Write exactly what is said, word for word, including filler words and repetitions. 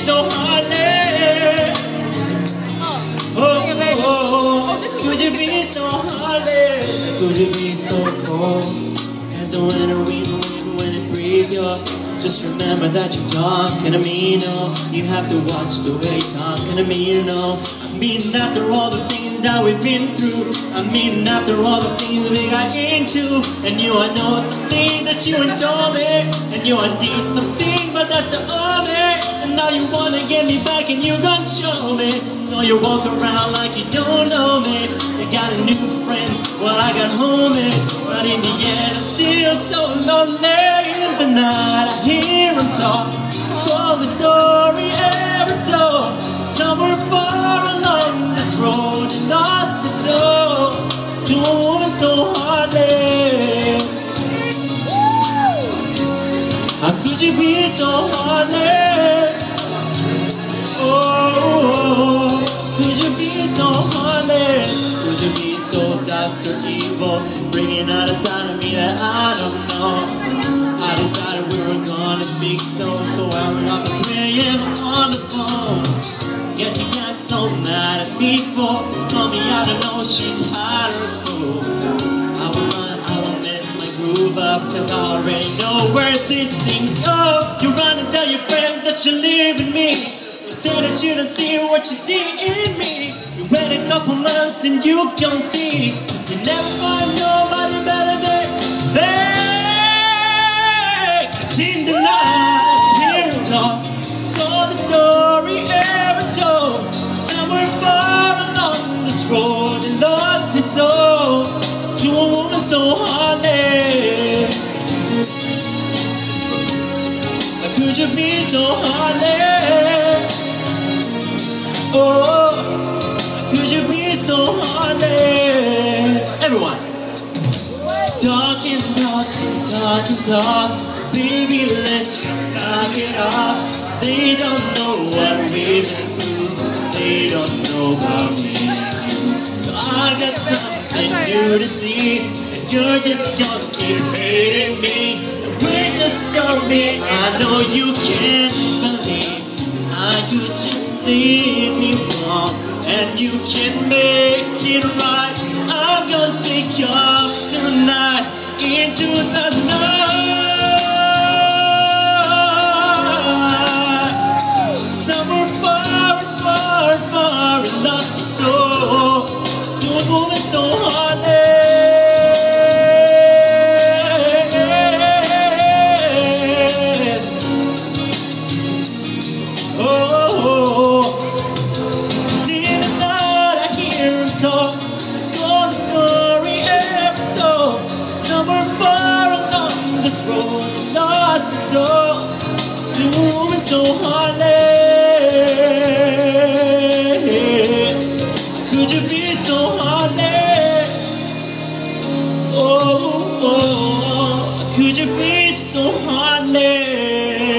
so heartless? Oh, oh, oh, could you be so heartless? Could you be so cold as the winter wind when it breathes you? Just remember that you're talking to me, no. You have to watch the way you're talking to me, you know. I mean, after all the things that we've been through, I mean, after all the things we got into, and you, I know something that you ain't told me, and you, I need something, but that's all me. And now you wanna get me back, and you gon' show me. So you walk around like you don't know me. You got a new friends, well, I got homie, but in the end, I'm still so lonely. In the night, I hear him talk, all the story ever told. Somewhere far along this road, and lost his soul to a woman so heartless. How could you be so heartless? Oh, could you be so heartless? Could you be so Doctor Evil, bringing out a side of me that I don't know? I decided we were gonna speak so, so I went up at three A M on the phone. Yet you got so mad at me for mommy, I don't know, she's hot or cool. I will run, I will mess my groove up, cause I already know where this thing goes. You run and tell your friends that you're leaving me. You say that you don't see what you see in me. You wait a couple months, then you can see. You never find nobody better than they. Cause in the night, hear him talk, all the story ever told. Somewhere far along this road, and lost his soul to a woman so heartless. Could you be so heartless? Oh, could you be so heartless? Everyone, talking, talking, talking, talk. Baby, let's just knock it off. They don't know what we've been through. They don't know about me. So I got something new to see, and you're just gonna keep hating me. And we're just gonna be. I know you can't believe I could just leave me wrong, and you can make it right. I'm gonna take you off tonight into the night. Somewhere far, far, far, and lost his soul to a woman so heartless. Oh, see in the night I hear him talk. It's all the story ever told. Somewhere far along this road, lost his soul to a woman so heartless. Could you be so heartless? Oh, oh, could you be so heartless?